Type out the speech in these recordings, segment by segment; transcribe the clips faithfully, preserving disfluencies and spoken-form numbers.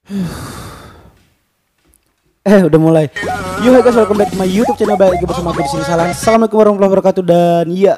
Eh udah mulai. Yo hai guys, welcome back to my YouTube channel. Balik lagi bersama aku di sini Salan. Assalamualaikum warahmatullahi wabarakatuh dan ya.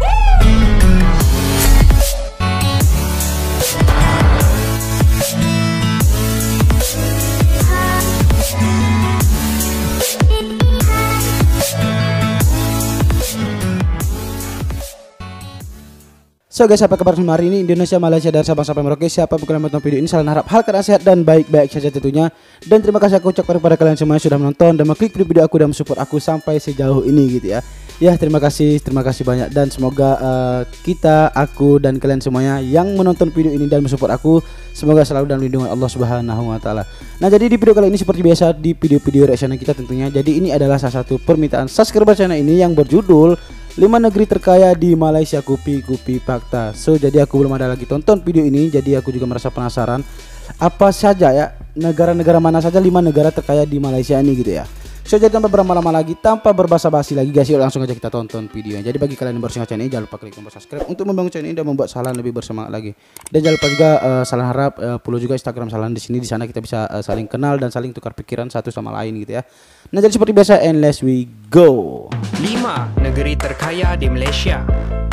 So guys, apa kabar semua hari ini Indonesia, Malaysia, dan Sabang sampai Merauke. Siapa bukan yang menonton video ini, Salan harap hal keadaan sehat dan baik-baik saja tentunya. Dan terima kasih aku ucapkan kepada kalian semua yang sudah menonton dan mengklik video aku dan mensupport aku sampai sejauh ini gitu ya. Ya terima kasih, terima kasih banyak dan semoga uh, kita, aku dan kalian semuanya yang menonton video ini dan mensupport aku semoga selalu dalam lindungan Allah Subhanahu Wa Taala. Nah jadi di video kali ini seperti biasa di video-video reaction kita tentunya. Jadi ini adalah salah satu permintaan subscriber channel ini yang berjudul lima negeri terkaya di Malaysia, Kupi-Kupi Fakta. So jadi aku belum ada lagi tonton video ini, jadi aku juga merasa penasaran apa saja ya negara-negara mana saja lima negara terkaya di Malaysia ini gitu ya. So jadi tanpa berlama-lama lagi, tanpa berbasa-basi lagi guys, yuk langsung aja kita tonton videonya. Jadi bagi kalian yang baru singgah channel ini, jangan lupa klik tombol subscribe untuk membangun channel ini dan membuat Salan lebih bersemangat lagi. Dan jangan lupa juga uh, Salan harap uh, follow juga Instagram Salan di sini. Di sana kita bisa uh, saling kenal dan saling tukar pikiran satu sama lain gitu ya. Nah jadi seperti biasa, and let's we go. lima Negeri terkaya di Malaysia.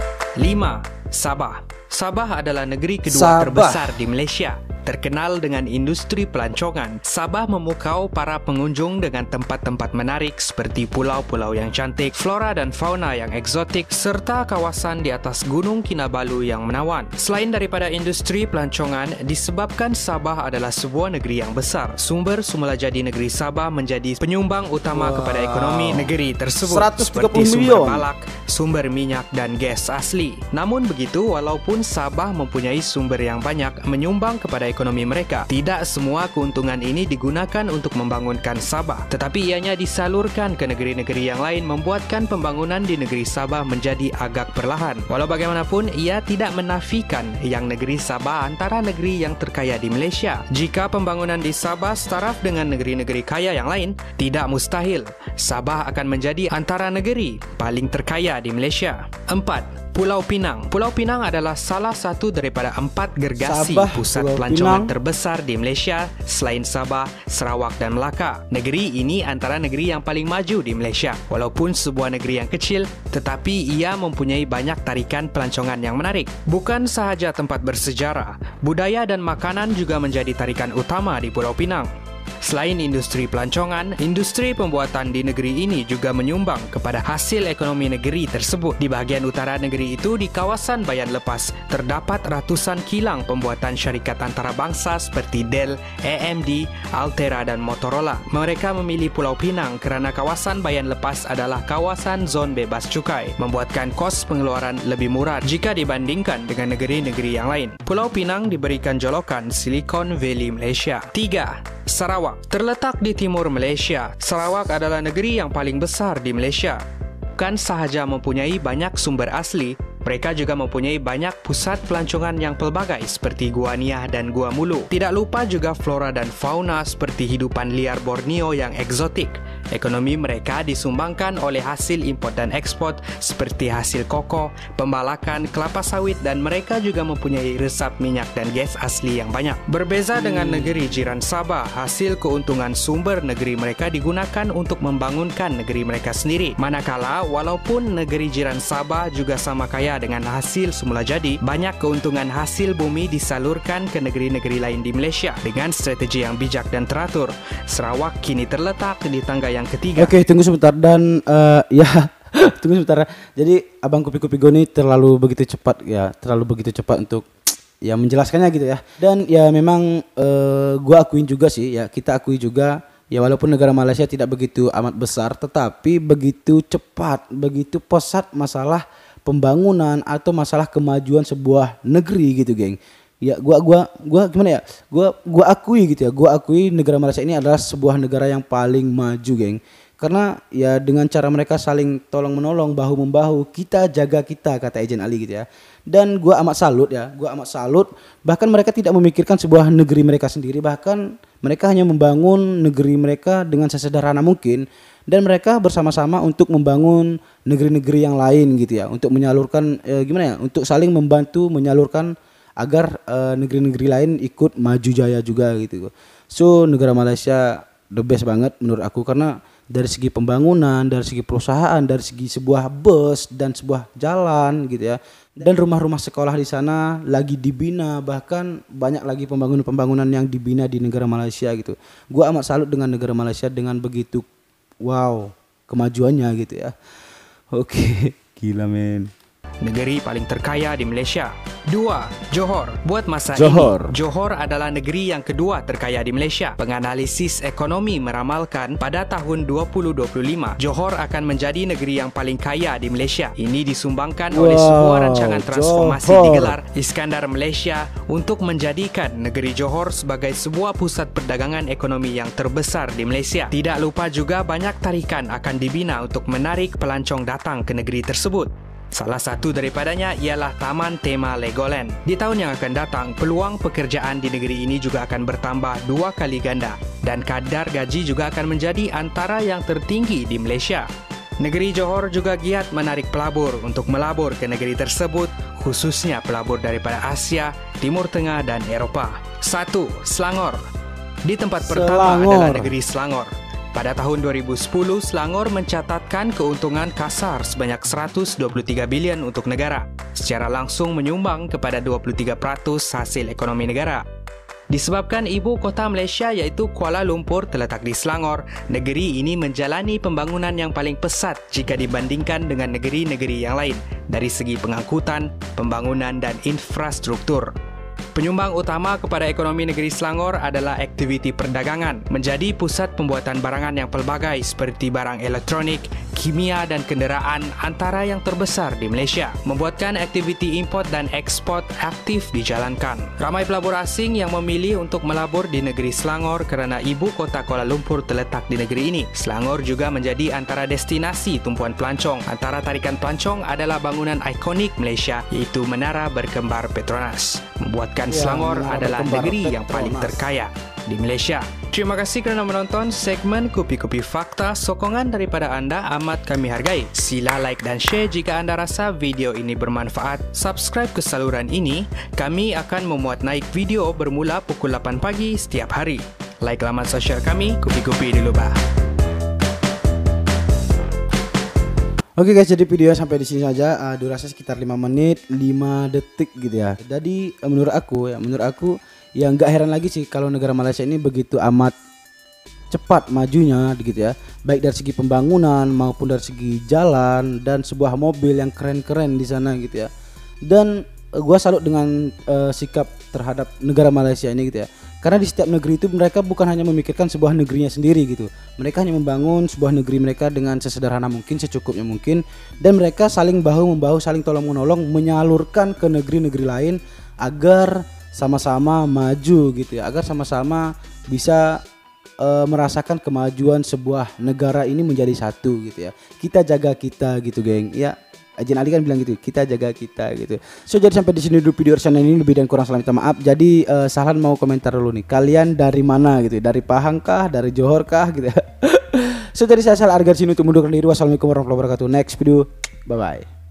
lima Sabah. Sabah adalah negeri kedua Sabah. terbesar di Malaysia. Terkenal dengan industri pelancongan, Sabah memukau para pengunjung dengan tempat-tempat menarik seperti pulau-pulau yang cantik, flora dan fauna yang eksotik, serta kawasan di atas Gunung Kinabalu yang menawan. Selain daripada industri pelancongan, disebabkan Sabah adalah sebuah negeri yang besar, sumber semula jadi negeri Sabah menjadi penyumbang utama wow. kepada ekonomi negeri tersebut, seratus tiga puluh seperti milion. sumber balak, sumber minyak dan gas asli. Namun begitu, walaupun Sabah mempunyai sumber yang banyak menyumbang kepada ekonomi mereka, tidak semua keuntungan ini digunakan untuk membangunkan Sabah, tetapi ianya disalurkan ke negeri-negeri yang lain, membuatkan pembangunan di negeri Sabah menjadi agak perlahan. Walau bagaimanapun, ia tidak menafikan yang negeri Sabah antara negeri yang terkaya di Malaysia. Jika pembangunan di Sabah setaraf dengan negeri-negeri kaya yang lain, tidak mustahil Sabah akan menjadi antara negeri paling terkaya di Malaysia. empat Pulau Pinang. Pulau Pinang adalah salah satu daripada empat gergasi Sabah, pusat Pulau pelancongan Pinang. terbesar di Malaysia selain Sabah, Sarawak dan Melaka. Negeri ini antara negeri yang paling maju di Malaysia. Walaupun sebuah negeri yang kecil, tetapi ia mempunyai banyak tarikan pelancongan yang menarik. Bukan sahaja tempat bersejarah, budaya dan makanan juga menjadi tarikan utama di Pulau Pinang. Selain industri pelancongan, industri pembuatan di negeri ini juga menyumbang kepada hasil ekonomi negeri tersebut. Di bahagian utara negeri itu, di kawasan Bayan Lepas, terdapat ratusan kilang pembuatan syarikat antarabangsa seperti Dell, A M D, Altera dan Motorola. Mereka memilih Pulau Pinang kerana kawasan Bayan Lepas adalah kawasan zon bebas cukai, membuatkan kos pengeluaran lebih murah jika dibandingkan dengan negeri-negeri yang lain. Pulau Pinang diberikan jolokan Silicon Valley Malaysia. tiga Sarawak. Terletak di timur Malaysia, Sarawak adalah negeri yang paling besar di Malaysia. Bukan sahaja mempunyai banyak sumber asli, mereka juga mempunyai banyak pusat pelancongan yang pelbagai seperti Gua Niah dan Gua Mulu. Tidak lupa juga flora dan fauna seperti hidupan liar Borneo yang eksotik. Ekonomi mereka disumbangkan oleh hasil import dan ekspor seperti hasil koko, pembalakan, kelapa sawit dan mereka juga mempunyai resap minyak dan gas asli yang banyak. Berbeza dengan negeri jiran Sabah, hasil keuntungan sumber negeri mereka digunakan untuk membangunkan negeri mereka sendiri. Manakala walaupun negeri jiran Sabah juga sama kaya dengan hasil semula jadi, banyak keuntungan hasil bumi disalurkan ke negeri-negeri lain di Malaysia dengan strategi yang bijak dan teratur. Sarawak kini terletak di tangga yang ketiga. Oke tunggu sebentar dan uh, ya tunggu sebentar. Jadi abang Kupi-Kupi Go ini terlalu begitu cepat ya, terlalu begitu cepat untuk ya menjelaskannya gitu ya. Dan ya memang uh, gua akuin juga sih ya, kita akui juga ya walaupun negara Malaysia tidak begitu amat besar, tetapi begitu cepat, begitu pesat masalah pembangunan atau masalah kemajuan sebuah negeri gitu, geng. Ya gua gua gua gimana ya? Gua gua akui gitu ya. Gua akui negara Malaysia ini adalah sebuah negara yang paling maju, geng. Karena ya dengan cara mereka saling tolong menolong, bahu membahu, kita jaga kita, kata Ejen Ali gitu ya. Dan gua amat salut ya. Gua amat salut, bahkan mereka tidak memikirkan sebuah negeri mereka sendiri, bahkan mereka hanya membangun negeri mereka dengan sesederhana mungkin. Dan mereka bersama-sama untuk membangun negeri-negeri yang lain gitu ya, untuk menyalurkan eh, gimana ya, untuk saling membantu menyalurkan agar uh, negeri-negeri lain ikut maju jaya juga gitu. So negara Malaysia the best banget menurut aku, karena dari segi pembangunan, dari segi perusahaan, dari segi sebuah bus dan sebuah jalan gitu ya. Dan rumah-rumah sekolah di sana lagi dibina, bahkan banyak lagi pembangunan-pembangunan yang dibina di negara Malaysia gitu. Gua amat salut dengan negara Malaysia dengan begitu wow kemajuannya gitu ya. Oke, gila men. Negeri paling terkaya di Malaysia. Dua, Johor. Buat masa Johor. ini, Johor adalah negeri yang kedua terkaya di Malaysia. Penganalisis ekonomi meramalkan pada tahun dua ribu dua puluh lima, Johor akan menjadi negeri yang paling kaya di Malaysia. Ini disumbangkan wow, oleh sebuah rancangan transformasi Johor. digelar Iskandar Malaysia untuk menjadikan negeri Johor sebagai sebuah pusat perdagangan ekonomi yang terbesar di Malaysia. Tidak lupa juga banyak tarikan akan dibina untuk menarik pelancong datang ke negeri tersebut. Salah satu daripadanya ialah Taman Tema Legoland. Di tahun yang akan datang, peluang pekerjaan di negeri ini juga akan bertambah dua kali ganda dan kadar gaji juga akan menjadi antara yang tertinggi di Malaysia. Negeri Johor juga giat menarik pelabur untuk melabur ke negeri tersebut, khususnya pelabur daripada Asia, Timur Tengah dan Eropah. Satu, Selangor. Di tempat pertama Selangor. adalah negeri Selangor. Pada tahun dua ribu sepuluh, Selangor mencatatkan keuntungan kasar sebanyak seratus dua puluh tiga bilion untuk negara, secara langsung menyumbang kepada dua puluh tiga peratus hasil ekonomi negara. Disebabkan ibu kota Malaysia iaitu Kuala Lumpur terletak di Selangor, negeri ini menjalani pembangunan yang paling pesat jika dibandingkan dengan negeri-negeri yang lain dari segi pengangkutan, pembangunan dan infrastruktur. Penyumbang utama kepada ekonomi negeri Selangor adalah aktiviti perdagangan, menjadi pusat pembuatan barangan yang pelbagai seperti barang elektronik, kimia dan kenderaan antara yang terbesar di Malaysia, membuatkan aktiviti import dan ekspor aktif dijalankan. Ramai pelabur asing yang memilih untuk melabur di negeri Selangor kerana ibu kota Kuala Lumpur terletak di negeri ini. Selangor juga menjadi antara destinasi tumpuan pelancong. Antara tarikan pelancong adalah bangunan ikonik Malaysia iaitu Menara Berkembar Petronas, membuatkan Ya, Selangor Menara adalah Berkembar negeri yang paling Petronas terkaya di Malaysia. Terima kasih kerana menonton segmen Kupi-Kupi Fakta. Sokongan daripada anda amat kami hargai. Sila like dan share jika anda rasa video ini bermanfaat. Subscribe ke saluran ini. Kami akan memuat naik video bermula pukul lapan pagi setiap hari. Like laman sosial kami, Kupi-Kupi dulu bah. Oke guys, jadi video sampai di sini saja. Uh, durasi sekitar lima menit lima detik gitu ya. Jadi uh, menurut aku ya, menurut aku ya nggak heran lagi sih kalau negara Malaysia ini begitu amat cepat majunya gitu ya. Baik dari segi pembangunan maupun dari segi jalan dan sebuah mobil yang keren-keren di sana gitu ya. Dan uh, gua salut dengan uh, sikap terhadap negara Malaysia ini gitu ya. Karena di setiap negeri itu mereka bukan hanya memikirkan sebuah negerinya sendiri gitu. Mereka hanya membangun sebuah negeri mereka dengan sesederhana mungkin, secukupnya mungkin. Dan mereka saling bahu-membahu, saling tolong-menolong, menyalurkan ke negeri-negeri lain agar sama-sama maju gitu ya. Agar sama-sama bisa e, merasakan kemajuan sebuah negara ini menjadi satu gitu ya. Kita jaga kita gitu geng. Ya, Ajin Ali kan bilang gitu, kita jaga kita gitu. So jadi sampai di sini dulu video channel ini, lebih dan kurang salah minta maaf. Jadi uh, Sahlan mau komentar dulu nih. Kalian dari mana gitu? Dari Pahang kah? Dari Johor kah gitu. So jadi saya Sahlan Argar sini untuk mundurkan diri. Wassalamualaikum warahmatullahi wabarakatuh. Next video. Bye bye.